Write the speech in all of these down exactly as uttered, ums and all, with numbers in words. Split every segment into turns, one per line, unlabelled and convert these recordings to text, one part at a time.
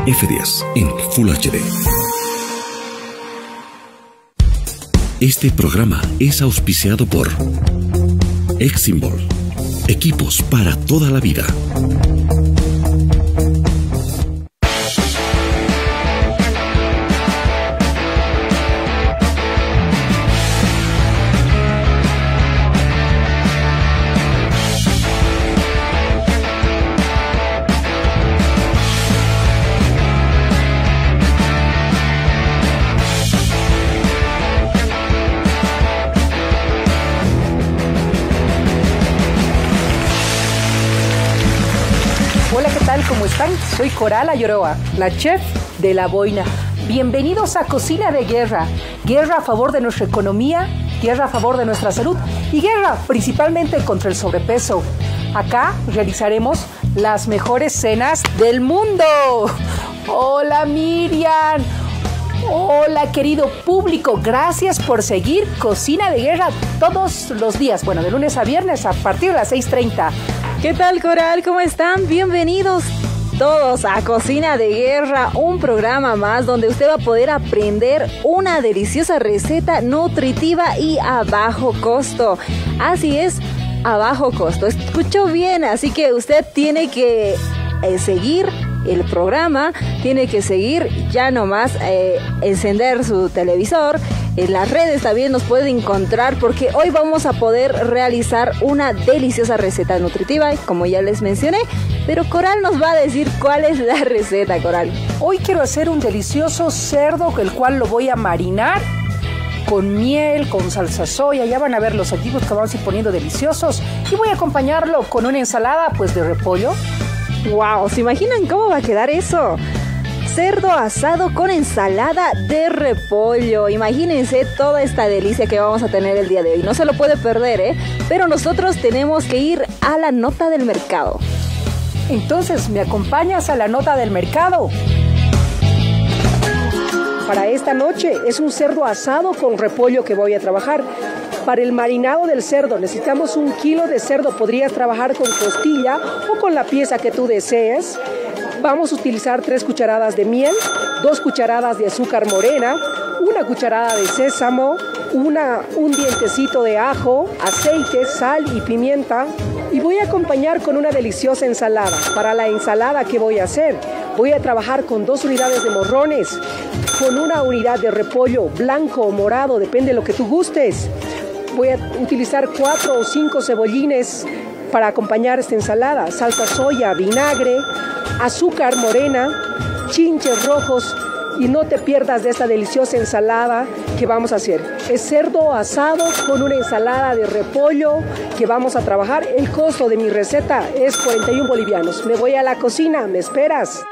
F diez en Full H D. Este programa es auspiciado por Exsymbol, equipos para toda la vida.
¿Cómo están? Soy Coral Ayoroa, la chef de La Boina. Bienvenidos a Cocina de Guerra. Guerra a favor de nuestra economía, guerra a favor de nuestra salud y guerra principalmente contra el sobrepeso. Acá realizaremos las mejores cenas del mundo. Hola Miriam. Hola querido público, gracias por seguir Cocina de Guerra todos los días. Bueno, de lunes a viernes a partir de las seis treinta.
¿Qué tal, Coral? ¿Cómo están? Bienvenidos todos a Cocina de Guerra, un programa más donde usted va a poder aprender una deliciosa receta nutritiva y a bajo costo. Así es, a bajo costo. Escuchó bien, así que usted tiene que eh, seguir el programa, tiene que seguir ya nomás eh, encender su televisor. En las redes también nos puede encontrar porque hoy vamos a poder realizar una deliciosa receta nutritiva, como ya les mencioné, pero Coral nos va a decir cuál es la receta, Coral.
Hoy quiero hacer un delicioso cerdo, el cual lo voy a marinar con miel, con salsa soya. Ya van a ver los aditivos que vamos a ir poniendo deliciosos, y voy a acompañarlo con una ensalada pues de repollo.
¡Wow! ¿Se imaginan cómo va a quedar eso? Cerdo asado con ensalada de repollo. Imagínense toda esta delicia que vamos a tener el día de hoy. No se lo puede perder, ¿eh? Pero nosotros tenemos que ir a la nota del mercado.
Entonces, ¿me acompañas a la nota del mercado? Para esta noche es un cerdo asado con repollo que voy a trabajar. Para el marinado del cerdo necesitamos un kilo de cerdo. Podrías trabajar con costilla o con la pieza que tú desees. Vamos a utilizar tres cucharadas de miel, dos cucharadas de azúcar morena, una cucharada de sésamo, una, un dientecito de ajo, aceite, sal y pimienta. Y voy a acompañar con una deliciosa ensalada. Para la ensalada, ¿qué voy a hacer? Voy a trabajar con dos unidades de morrones, con una unidad de repollo blanco o morado, depende de lo que tú gustes. Voy a utilizar cuatro o cinco cebollines para acompañar esta ensalada, salsa soya, vinagre, azúcar morena, chinches rojos, y no te pierdas de esta deliciosa ensalada que vamos a hacer. Es cerdo asado con una ensalada de repollo que vamos a trabajar. El costo de mi receta es cuarenta y uno bolivianos. Me voy a la cocina, ¿me esperas?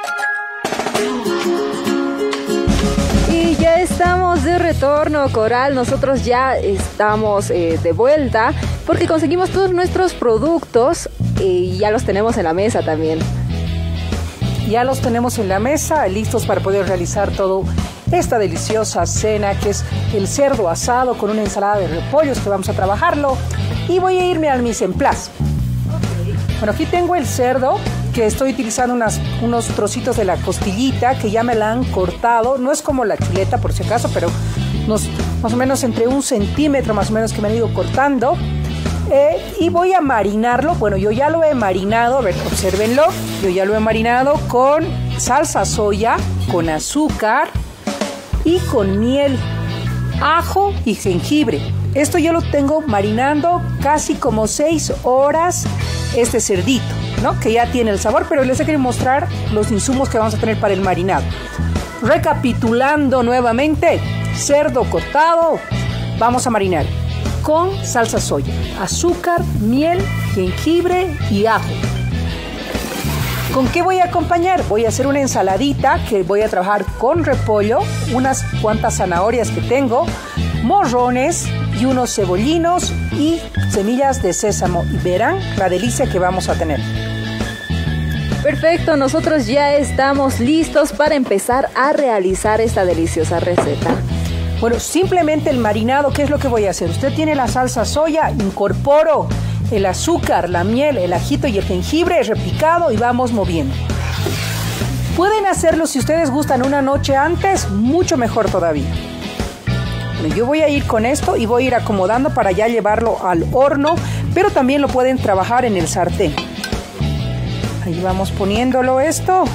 Y ya estamos de retorno, Coral. Nosotros ya estamos eh, de vuelta porque conseguimos todos nuestros productos y ya los tenemos en la mesa también.
Ya los tenemos en la mesa, listos para poder realizar toda esta deliciosa cena que es el cerdo asado con una ensalada de repollos que vamos a trabajarlo. Y voy a irme al mise en place. Bueno, aquí tengo el cerdo, que estoy utilizando unas, unos trocitos de la costillita que ya me la han cortado. No es como la chuleta por si acaso, pero unos, más o menos entre un centímetro más o menos que me han ido cortando. Eh, y voy a marinarlo. Bueno, yo ya lo he marinado, a ver, obsérvenlo. Yo ya lo he marinado con salsa soya, con azúcar y con miel, ajo y jengibre. Esto yo lo tengo marinando casi como seis horas, este cerdito, ¿no? Que ya tiene el sabor, pero les he querido mostrar los insumos que vamos a tener para el marinado. Recapitulando nuevamente, cerdo cortado, vamos a marinar con salsa soya, azúcar, miel, jengibre y ajo. ¿Con qué voy a acompañar? Voy a hacer una ensaladita que voy a trabajar con repollo, unas cuantas zanahorias que tengo, morrones y unos cebollinos y semillas de sésamo. Y verán la delicia que vamos a tener.
Perfecto, nosotros ya estamos listos para empezar a realizar esta deliciosa receta.
Bueno, simplemente el marinado, ¿qué es lo que voy a hacer? Usted tiene la salsa soya, incorporo el azúcar, la miel, el ajito y el jengibre repicado y vamos moviendo. Pueden hacerlo si ustedes gustan una noche antes, mucho mejor todavía. Bueno, yo voy a ir con esto y voy a ir acomodando para ya llevarlo al horno, pero también lo pueden trabajar en el sartén. Ahí vamos poniéndolo esto.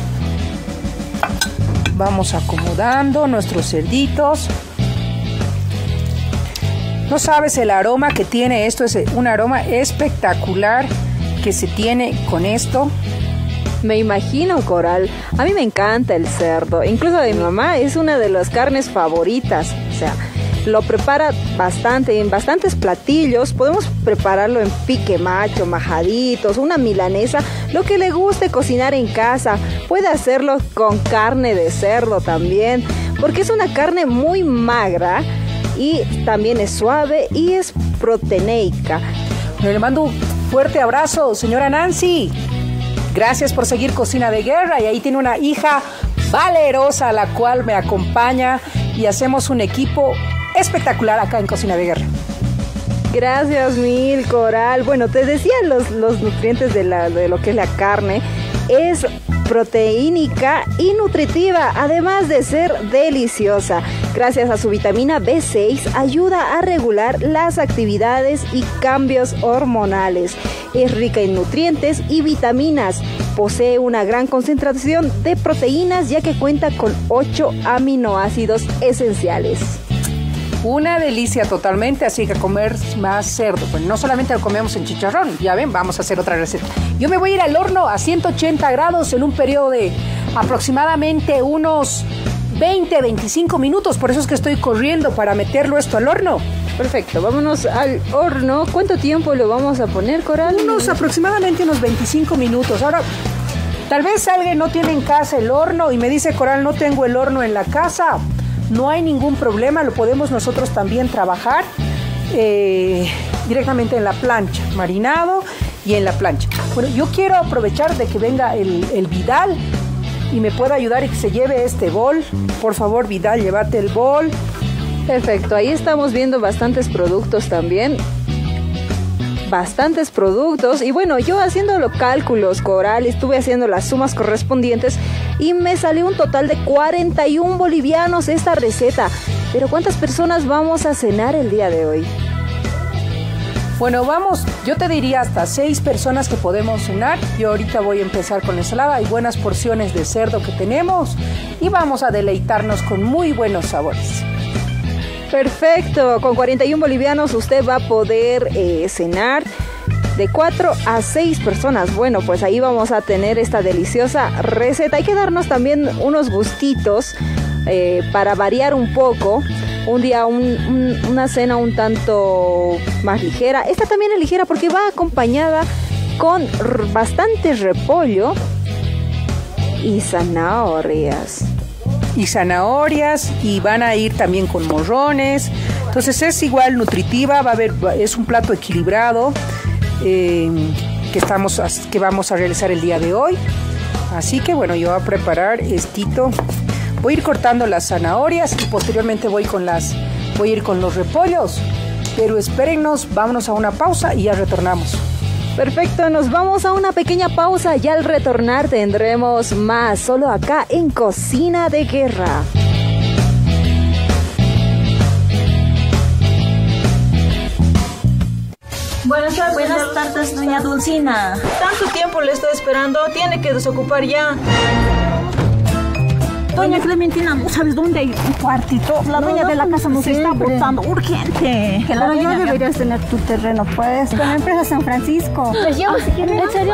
Vamos acomodando nuestros cerditos. No sabes el aroma que tiene esto, es un aroma espectacular que se tiene con esto.
Me imagino, Coral. A mí me encanta el cerdo. Incluso de mi mamá es una de las carnes favoritas. O sea, lo prepara bastante, en bastantes platillos. Podemos prepararlo en pique macho, majaditos, una milanesa, lo que le guste cocinar en casa. Puede hacerlo con carne de cerdo también, porque es una carne muy magra y también es suave y es proteica.
Le mando un fuerte abrazo, señora Nancy. Gracias por seguir Cocina de Guerra, y ahí tiene una hija valerosa a la cual me acompaña y hacemos un equipo espectacular acá en Cocina de Guerra.
Gracias mil, Coral. Bueno, te decía los, los nutrientes de, la, de lo que es la carne. Es proteínica y nutritiva, además de ser deliciosa. Gracias a su vitamina B seis, ayuda a regular las actividades y cambios hormonales. Es rica en nutrientes y vitaminas. Posee una gran concentración de proteínas, ya que cuenta con ocho aminoácidos esenciales.
Una delicia totalmente, así que comer más cerdo. Pues no solamente lo comemos en chicharrón, ya ven, vamos a hacer otra receta. Yo me voy a ir al horno a ciento ochenta grados en un periodo de aproximadamente unos veinte a veinticinco minutos. Por eso es que estoy corriendo para meterlo esto al horno.
Perfecto, vámonos al horno. ¿Cuánto tiempo lo vamos a poner, Coral?
Unos aproximadamente unos veinticinco minutos. Ahora, tal vez alguien no tiene en casa el horno y me dice, Coral, no tengo el horno en la casa. No hay ningún problema, lo podemos nosotros también trabajar eh, directamente en la plancha, marinado y en la plancha. Bueno, yo quiero aprovechar de que venga el, el Vidal y me pueda ayudar y que se lleve este bol. Por favor, Vidal, llévate el bol.
Perfecto, ahí estamos viendo bastantes productos también. Bastantes productos. Y bueno, yo haciendo los cálculos, Coral, estuve haciendo las sumas correspondientes y me salió un total de cuarenta y un bolivianos esta receta. Pero ¿cuántas personas vamos a cenar el día de hoy?
Bueno, vamos, yo te diría hasta seis personas que podemos cenar. Yo ahorita voy a empezar con la ensalada. Hay buenas porciones de cerdo que tenemos y vamos a deleitarnos con muy buenos sabores.
Perfecto, con cuarenta y un bolivianos usted va a poder eh, cenar de cuatro a seis personas. Bueno, pues ahí vamos a tener esta deliciosa receta. Hay que darnos también unos gustitos eh, para variar un poco. Un día un, un, una cena un tanto más ligera. Esta también es ligera porque va acompañada con r- bastante repollo y zanahorias.
Y zanahorias, y van a ir también con morrones. Entonces es igual nutritiva, va a haber, es un plato equilibrado eh, que, estamos, que vamos a realizar el día de hoy. Así que bueno, yo voy a preparar estito. Voy a ir cortando las zanahorias y posteriormente voy con las, voy a ir con los repollos. Pero espérennos, vámonos a una pausa y ya retornamos.
Perfecto, nos vamos a una pequeña pausa y al retornar tendremos más solo acá en Cocina de Guerra.
Buenas tardes, Buenas tardes, doña Dulcina. Tanto tiempo le estoy esperando, tiene que desocupar ya.
Doña Clementina, ¿no sabes dónde hay un cuartito? La dueña de la casa nos está botando urgente. Que la Pero ya deberías tener tu terreno, pues. Con la empresa San Francisco.
Pues yo, si quieren, ¿en serio?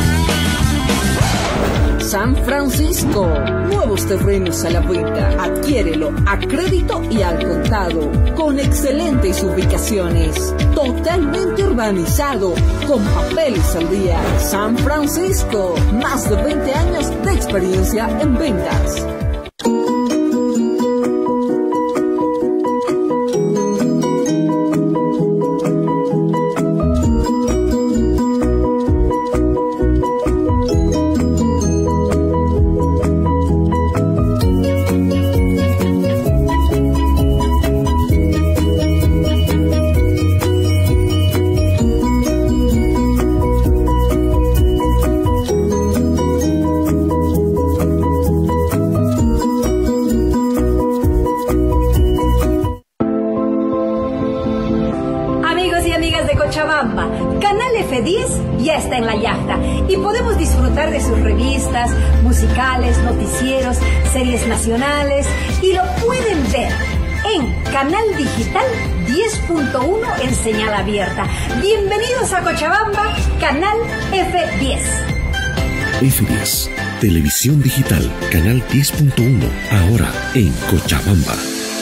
San Francisco, nuevos terrenos a la venta. Adquiérelo a crédito y al contado, con excelentes ubicaciones, totalmente urbanizado, con papeles al día. San Francisco, más de veinte años de experiencia en ventas.
ya está en la yahta y podemos disfrutar de sus revistas, musicales, noticieros, series nacionales y lo pueden ver en Canal Digital diez punto uno en señal abierta. Bienvenidos a Cochabamba, Canal F diez.
F diez, Televisión Digital, Canal diez punto uno, ahora en Cochabamba.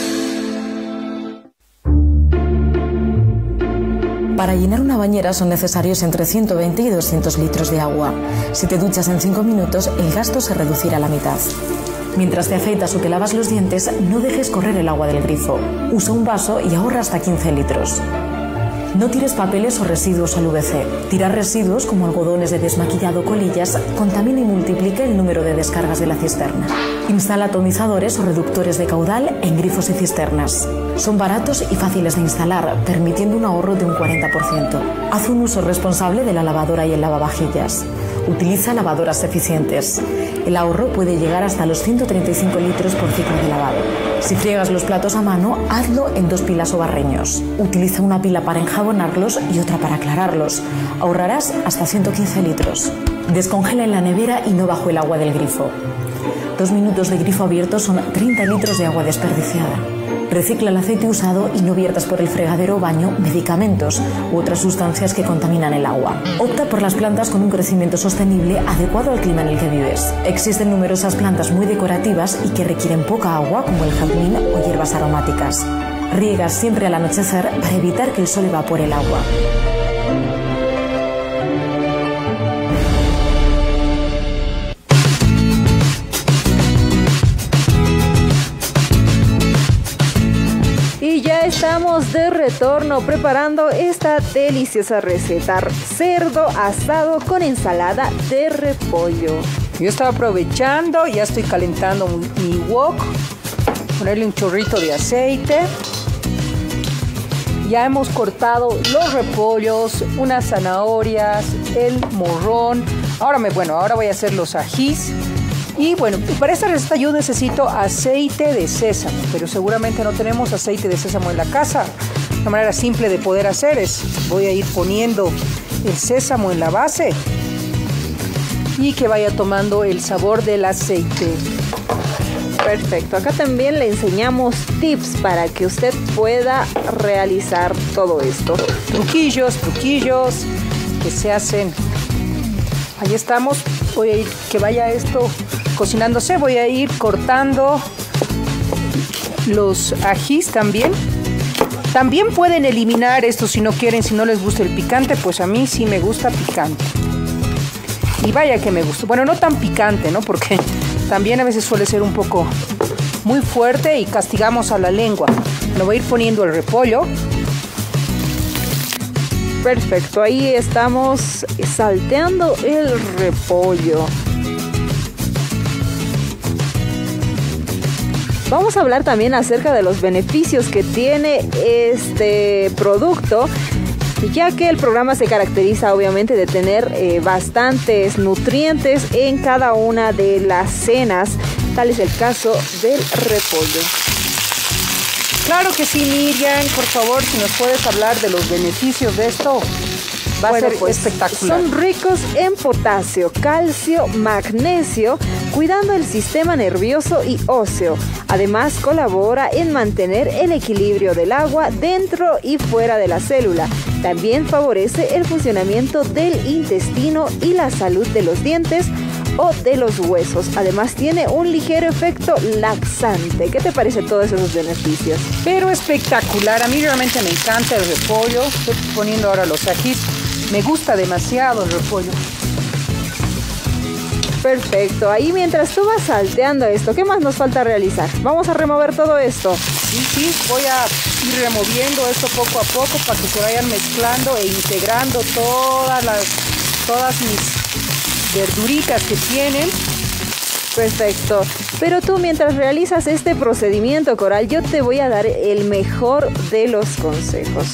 Para llenar una bañera son necesarios entre ciento veinte y doscientos litros de agua. Si te duchas en cinco minutos, el gasto se reducirá a la mitad. Mientras te afeitas o te lavas los dientes, no dejes correr el agua del grifo. Usa un vaso y ahorra hasta quince litros. No tires papeles o residuos al U V C. Tirar residuos como algodones de desmaquillado o colillas contamina y multiplica el número de descargas de la cisterna. Instala atomizadores o reductores de caudal en grifos y cisternas. Son baratos y fáciles de instalar, permitiendo un ahorro de un cuarenta por ciento. Haz un uso responsable de la lavadora y el lavavajillas. Utiliza lavadoras eficientes. El ahorro puede llegar hasta los ciento treinta y cinco litros por ciclo de lavado. Si friegas los platos a mano, hazlo en dos pilas o barreños. Utiliza una pila para enjabonarlos y otra para aclararlos. Ahorrarás hasta ciento quince litros. Descongela en la nevera y no bajo el agua del grifo. Dos minutos de grifo abierto son treinta litros de agua desperdiciada. Recicla el aceite usado y no viertas por el fregadero o baño medicamentos u otras sustancias que contaminan el agua. Opta por las plantas con un crecimiento sostenible adecuado al clima en el que vives. Existen numerosas plantas muy decorativas y que requieren poca agua, como el jazmín o hierbas aromáticas. Riega siempre al anochecer para evitar que el sol evapore el agua.
Y ya estamos de retorno preparando esta deliciosa receta: cerdo asado con ensalada de repollo.
Yo estaba aprovechando, ya estoy calentando mi wok, ponerle un chorrito de aceite. Ya hemos cortado los repollos, unas zanahorias, el morrón. Ahora me, bueno, ahora voy a hacer los ajís. Y bueno, para esta receta yo necesito aceite de sésamo, pero seguramente no tenemos aceite de sésamo en la casa. Una manera simple de poder hacer es, voy a ir poniendo el sésamo en la base y que vaya tomando el sabor del aceite.
Perfecto, acá también le enseñamos tips para que usted pueda realizar todo esto.
Truquillos, truquillos que se hacen. Ahí estamos, voy a ir, que vaya esto cocinándose, voy a ir cortando los ajís también. También pueden eliminar esto si no quieren, si no les gusta el picante, pues a mí sí me gusta picante. Y vaya que me gusta, bueno, no tan picante, ¿no? Porque también a veces suele ser un poco muy fuerte y castigamos a la lengua. Le voy a ir poniendo el repollo.
Perfecto, ahí estamos salteando el repollo. Vamos a hablar también acerca de los beneficios que tiene este producto, ya que el programa se caracteriza obviamente de tener eh, bastantes nutrientes en cada una de las cenas. Tal es el caso del repollo.
Claro que sí, Miriam, por favor, si nos puedes hablar de los beneficios de esto, va bueno, a ser pues, espectacular.
Son ricos en potasio, calcio, magnesio, cuidando el sistema nervioso y óseo. Además, colabora en mantener el equilibrio del agua dentro y fuera de la célula. También favorece el funcionamiento del intestino y la salud de los dientes o de los huesos. Además tiene un ligero efecto laxante. ¿Qué te parece todos esos beneficios?
Pero espectacular, a mí realmente me encanta el repollo. Estoy poniendo ahora los ajís, me gusta demasiado el repollo.
Perfecto, ahí mientras tú vas salteando esto, ¿qué más nos falta realizar? Vamos a remover todo esto.
Sí, sí, voy a ir removiendo esto poco a poco para que se vayan mezclando e integrando todas las, todas mis verduritas que tienen.
Perfecto, pero tú mientras realizas este procedimiento, Coral, yo te voy a dar el mejor de los consejos.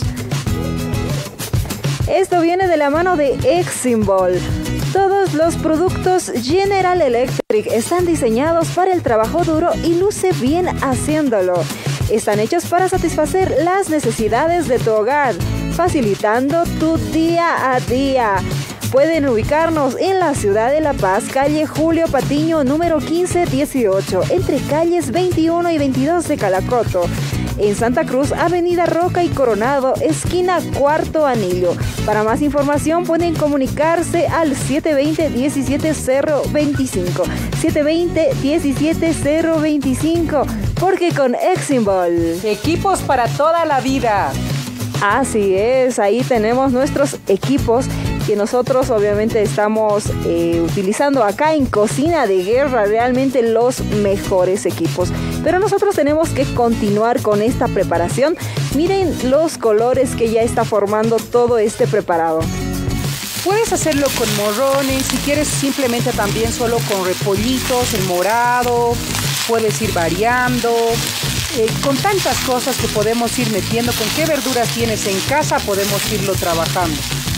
Esto viene de la mano de Eximol. Todos los productos General Electric están diseñados para el trabajo duro y luce bien haciéndolo. Están hechos para satisfacer las necesidades de tu hogar, facilitando tu día a día. pueden ubicarnos en la ciudad de La Paz, calle Julio Patiño, número quince dieciocho, entre calles veintiuno y veintidós de Calacoto. En Santa Cruz, avenida Roca y Coronado, esquina Cuarto Anillo. Para más información pueden comunicarse al siete dos cero, uno siete cero dos cinco, siete dos cero, uno siete cero dos cinco, porque con Exinbol,
equipos para toda la vida.
Así es, ahí tenemos nuestros equipos que nosotros obviamente estamos eh, utilizando acá en Cocina de Guerra, realmente los mejores equipos. Pero nosotros tenemos que continuar con esta preparación. Miren los colores que ya está formando todo este preparado.
Puedes hacerlo con morrones, si quieres simplemente también solo con repollitos, el morado, puedes ir variando. Eh, con tantas cosas que podemos ir metiendo, con qué verduras tienes en casa, podemos irlo trabajando.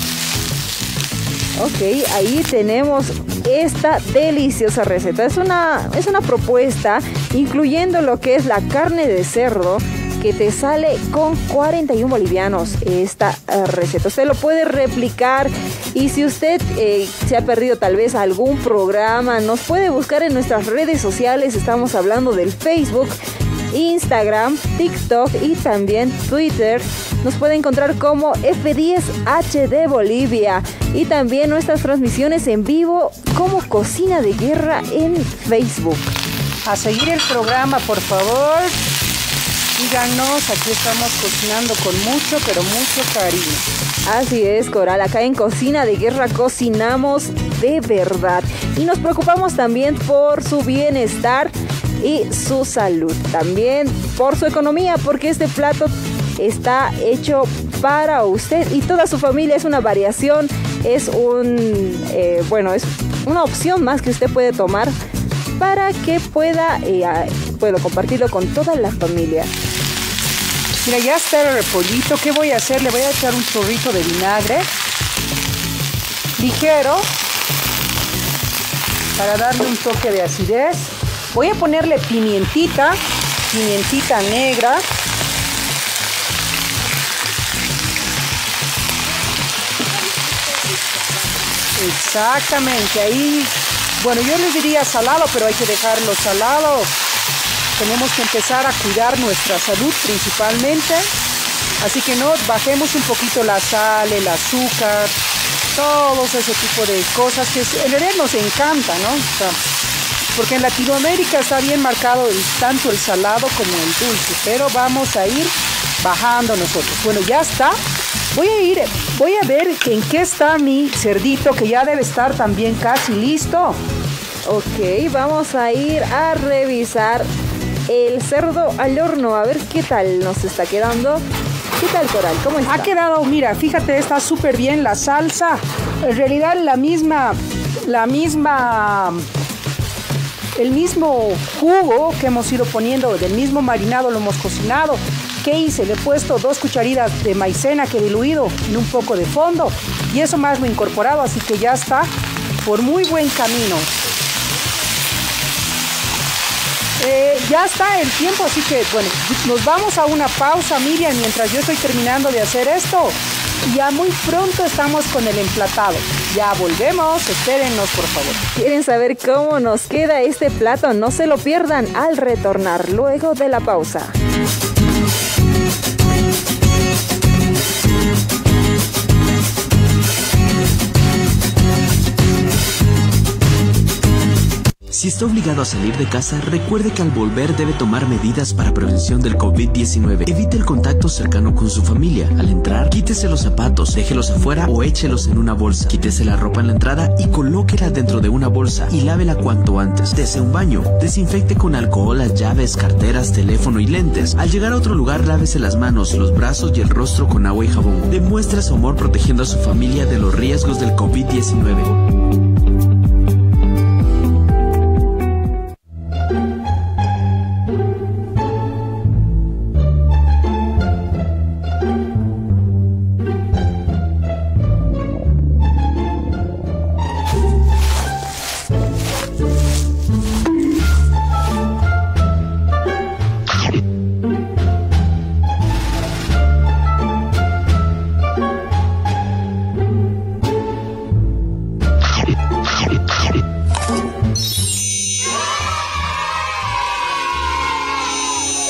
Ok, ahí tenemos esta deliciosa receta. Es una, es una propuesta incluyendo lo que es la carne de cerdo, que te sale con cuarenta y uno bolivianos esta uh, receta. Usted lo puede replicar, y si usted eh, se ha perdido tal vez algún programa, nos puede buscar en nuestras redes sociales. Estamos hablando del Facebook, Instagram, TikTok y también Twitter. Nos puede encontrar como F diez H D Bolivia, y también nuestras transmisiones en vivo como Cocina de Guerra en Facebook.
A seguir el programa, por favor. Díganos, aquí estamos cocinando con mucho, pero mucho cariño.
Así es, Coral, acá en Cocina de Guerra cocinamos de verdad. Y nos preocupamos también por su bienestar y su salud. También por su economía, porque este plato está hecho para usted y toda su familia. Es una variación, es un, eh, bueno, es una opción más que usted puede tomar para que pueda, eh, puedo compartirlo con toda la familia.
Mira, ya está el repollito. ¿Qué voy a hacer? Le voy a echar un chorrito de vinagre ligero para darle un toque de acidez. Voy a ponerle pimientita, pimientita negra. Exactamente, ahí, bueno, yo les diría salado, pero hay que dejarlo salado. Tenemos que empezar a cuidar nuestra salud principalmente. Así que no bajemos un poquito la sal, el azúcar, todos ese tipo de cosas que en realidad nos encanta, ¿no? O sea, porque en Latinoamérica está bien marcado el, tanto el salado como el dulce, pero vamos a ir bajando nosotros. Bueno, ya está. Voy a ir, voy a ver en qué está mi cerdito, que ya debe estar también casi listo.
Ok, vamos a ir a revisar el cerdo al horno, a ver qué tal nos está quedando. ¿Qué tal, Coral? ¿Cómo está?
Ha quedado, mira, fíjate, está súper bien la salsa. En realidad la misma, la misma, el mismo jugo que hemos ido poniendo, del mismo marinado lo hemos cocinado. ¿Qué hice? Le he puesto dos cucharitas de maicena que he diluido en un poco de fondo, y eso más lo he incorporado, así que ya está por muy buen camino. Eh, ya está el tiempo, así que bueno, nos vamos a una pausa, Miriam, mientras yo estoy terminando de hacer esto. Y ya muy pronto estamos con el emplatado. Ya volvemos, espérennos por favor.
¿Quieren saber cómo nos queda este plato? No se lo pierdan al retornar luego de la pausa.
Si está obligado a salir de casa, recuerde que al volver debe tomar medidas para prevención del COVID diecinueve. Evite el contacto cercano con su familia. Al entrar, quítese los zapatos, déjelos afuera o échelos en una bolsa. Quítese la ropa en la entrada y colóquela dentro de una bolsa y lávela cuanto antes. Dese un baño. Desinfecte con alcohol las llaves, carteras, teléfono y lentes. Al llegar a otro lugar, lávese las manos, los brazos y el rostro con agua y jabón. Demuestre su amor protegiendo a su familia de los riesgos del COVID diecinueve.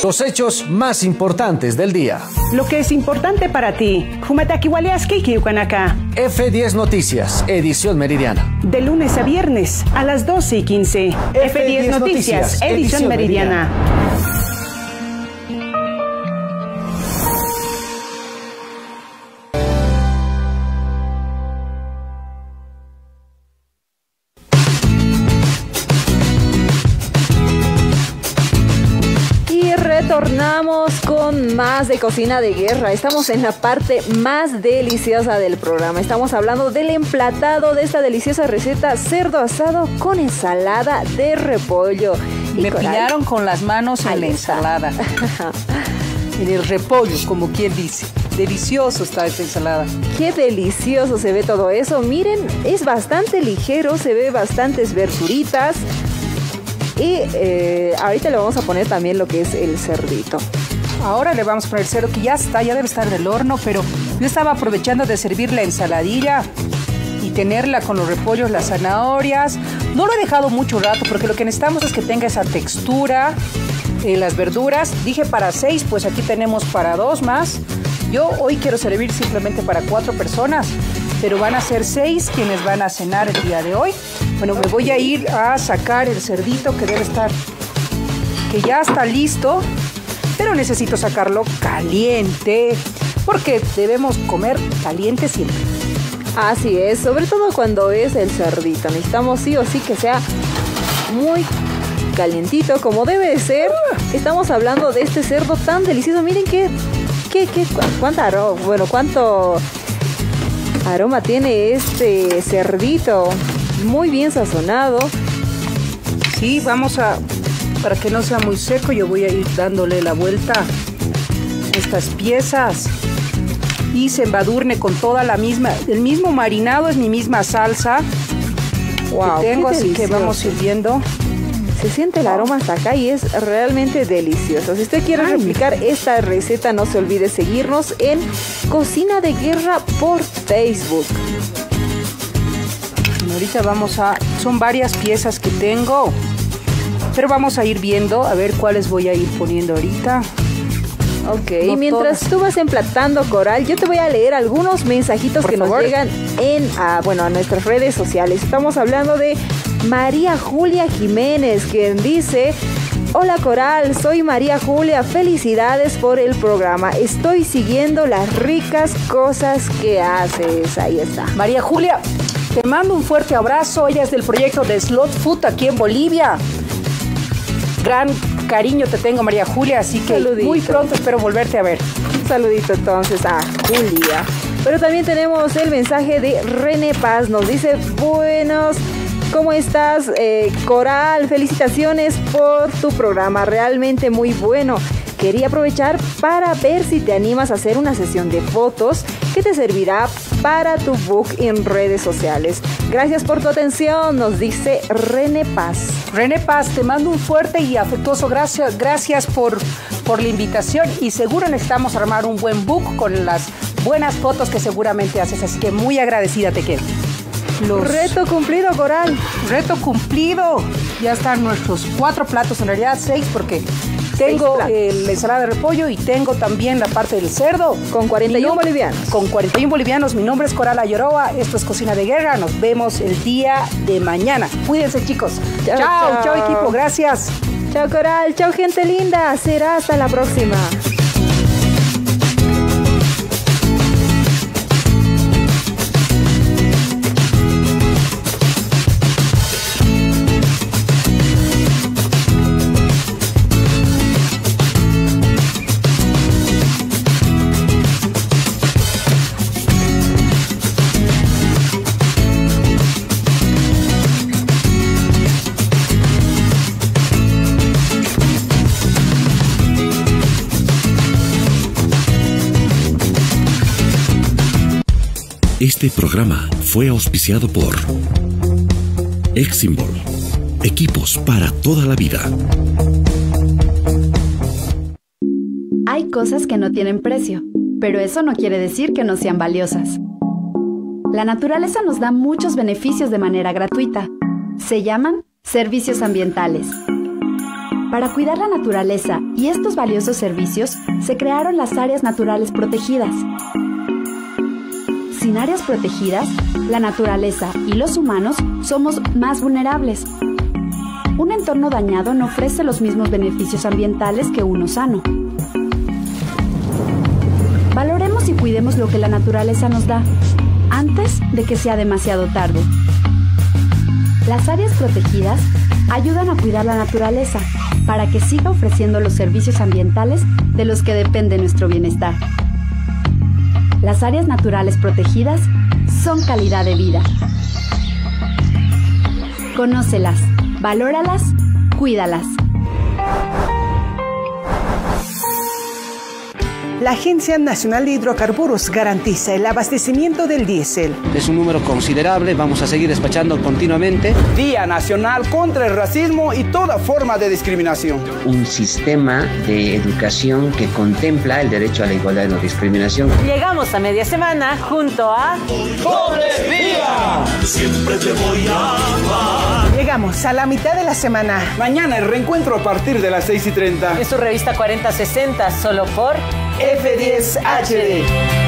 Los hechos más importantes del día.
Lo que es importante para ti.
F diez Noticias, edición meridiana.
De lunes a viernes a las doce y quince. F diez Noticias, edición meridiana.
Retornamos con más de Cocina de Guerra. Estamos en la parte más deliciosa del programa. Estamos hablando del emplatado de esta deliciosa receta, cerdo asado con ensalada de repollo.
Y Me Coral, pillaron con las manos en la ensalada. En el repollo, como quien dice. Delicioso está esta ensalada.
Qué delicioso se ve todo eso. Miren, es bastante ligero, se ve bastantes verduritas. Y eh, ahorita le vamos a poner también lo que es el cerdito.
Ahora le vamos a poner el cerdo, que ya está, ya debe estar en el horno, pero yo estaba aprovechando de servir la ensaladilla y tenerla con los repollos, las zanahorias. No lo he dejado mucho rato porque lo que necesitamos es que tenga esa textura, eh, las verduras. Dije para seis, pues aquí tenemos para dos más. Yo hoy quiero servir simplemente para cuatro personas, pero van a ser seis quienes van a cenar el día de hoy. Bueno, me voy a ir a sacar el cerdito que debe estar, que ya está listo, pero necesito sacarlo caliente, porque debemos comer caliente siempre.
Así es, sobre todo cuando es el cerdito. Necesitamos sí o sí que sea muy calientito, como debe de ser. Estamos hablando de este cerdo tan delicioso. Miren qué, qué, qué, cuánto aroma, bueno, cuánto aroma tiene este cerdito. Muy bien sazonado.
Sí, vamos a, para que no sea muy seco, yo voy a ir dándole la vuelta a estas piezas y se embadurne con toda la misma, el mismo marinado, es mi misma salsa. Wow, que tengo, así que vamos sirviendo.
Se siente el aroma hasta acá y es realmente delicioso. Si usted quiere Ay. replicar esta receta, no se olvide seguirnos en Cocina de Guerra por Facebook.
Ahorita vamos a... Son varias piezas que tengo, pero vamos a ir viendo a ver cuáles voy a ir poniendo ahorita.
Ok, no mientras todas. Tú vas emplatando, Coral, yo te voy a leer algunos mensajitos Por que favor. nos llegan en, a, bueno, a nuestras redes sociales. Estamos hablando de María Julia Jiménez, quien dice: hola Coral, soy María Julia, felicidades por el programa. Estoy siguiendo las ricas cosas que haces. Ahí está.
María Julia, te mando un fuerte abrazo. Ella es del proyecto de Slot Food aquí en Bolivia. Gran cariño te tengo, María Julia, así que saludito. Muy pronto espero volverte a ver.
Un saludito entonces a Julia. Pero también tenemos el mensaje de René Paz. Nos dice: buenos, ¿cómo estás? Eh, Coral, felicitaciones por tu programa, realmente muy bueno. Quería aprovechar para ver si te animas a hacer una sesión de fotos que te servirá para tu book en redes sociales. Gracias por tu atención, nos dice René Paz.
René Paz, te mando un fuerte y afectuoso gracias, gracias por, por la invitación, y seguro necesitamos armar un buen book con las buenas fotos que seguramente haces, así que muy agradecida te quedo.
Los... Reto cumplido, Coral.
Reto cumplido. Ya están nuestros cuatro platos, en realidad seis, porque tengo eh, la ensalada de repollo y tengo también la parte del cerdo.
Con cuarenta y uno bolivianos.
Con cuarenta y uno bolivianos. Mi nombre es Coral Ayoroa. Esto es Cocina de Guerra. Nos vemos el día de mañana. Cuídense, chicos. Chao, chao, chao, chao equipo. Gracias.
Chao, Coral. Chao, gente linda. Será hasta la próxima.
Este programa fue auspiciado por Exsymbol, equipos para toda la vida.
Hay cosas que no tienen precio, pero eso no quiere decir que no sean valiosas. La naturaleza nos da muchos beneficios de manera gratuita. Se llaman servicios ambientales. Para cuidar la naturaleza y estos valiosos servicios, se crearon las áreas naturales protegidas. Sin áreas protegidas, la naturaleza y los humanos somos más vulnerables. Un entorno dañado no ofrece los mismos beneficios ambientales que uno sano. Valoremos y cuidemos lo que la naturaleza nos da, antes de que sea demasiado tarde. Las áreas protegidas ayudan a cuidar la naturaleza para que siga ofreciendo los servicios ambientales de los que depende nuestro bienestar. Las áreas naturales protegidas son calidad de vida. Conócelas, valóralas, cuídalas.
La Agencia Nacional de Hidrocarburos garantiza el abastecimiento del diésel.
Es un número considerable, vamos a seguir despachando continuamente.
Día Nacional contra el Racismo y toda forma de discriminación.
Un sistema de educación que contempla el derecho a la igualdad y no discriminación.
Llegamos a media semana junto a...
¡Doble Vía! Siempre te voy a amar.
Llegamos a la mitad de la semana.
Mañana el reencuentro a partir de las seis y treinta.
En su revista cuarenta sesenta, solo por...
F diez H D.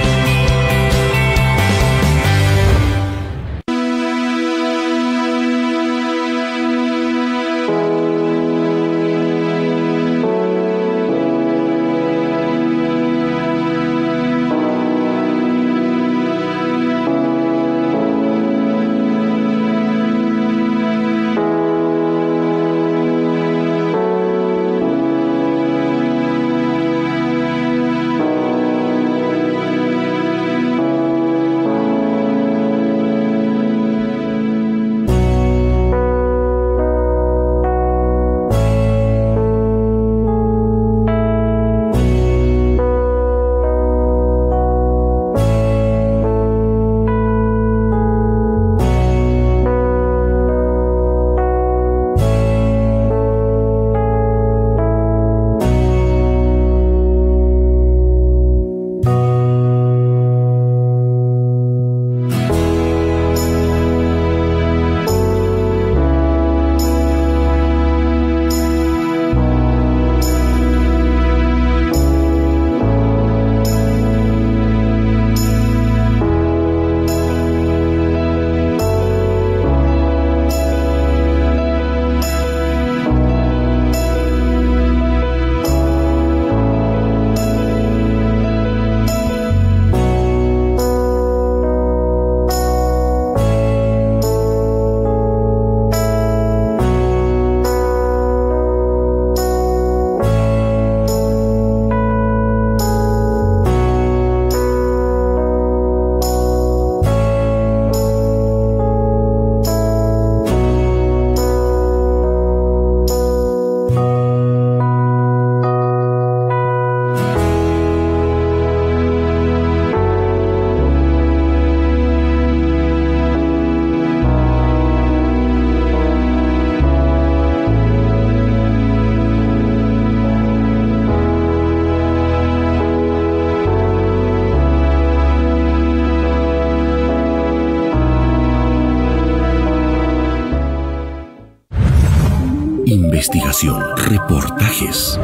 Investigación, reportajes.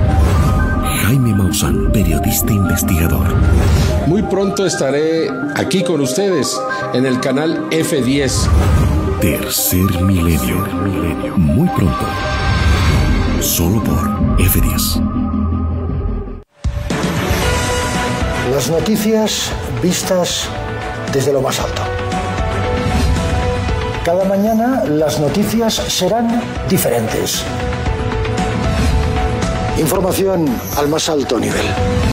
Jaime Maussan, periodista investigador.
Muy pronto estaré aquí con ustedes en el canal F diez.
Tercer milenio. Muy pronto. Solo por F diez.
Las noticias vistas desde lo más alto. Cada mañana las noticias serán diferentes. Información al más alto nivel.